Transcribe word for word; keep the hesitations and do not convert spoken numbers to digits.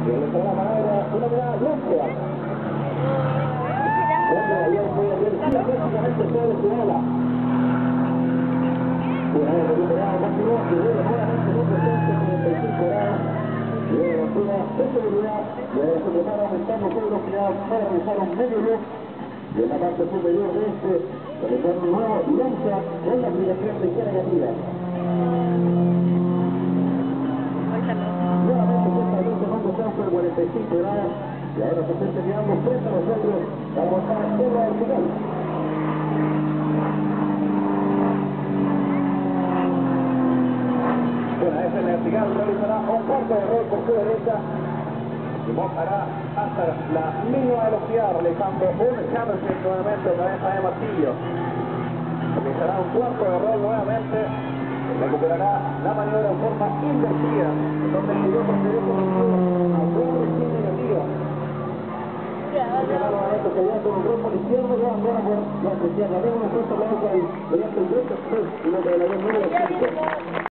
Y le trae la manera, una mirada limpia. Bueno, ayer fue ayer sí, prácticamente todo de su ala. Bueno, recuperado continuó, que vuelve nuevamente en un presente treinta y cinco grados. Y de altura de seguridad, y ahora se prepara aumentando su velocidad para realizar un medio loop. Y en la parte superior de este, realizando un nuevo lanza con la aplicación de izquierda y arriba. Nuevamente se establece un descenso de cuarenta y cinco grados. Y ahora se está terminando frente a nosotros para montar en la vertical. Bueno, ese vertical realizará un cuarto de rol por su derecha y mojará hasta la mínima velocidad, realizando un hammerslip nuevamente a cabeza de martillo. Realizará un cuarto de rol nuevamente, recuperará la maniobra en forma invertida, donde el piloto se dio conocido a doble esquina negativa. Recuperará nuevamente se dio con un rol por izquierdo, ya ahora por la izquierda. Tengo un puesto blanco ahí, mediante el viento, y lo que la número cinco.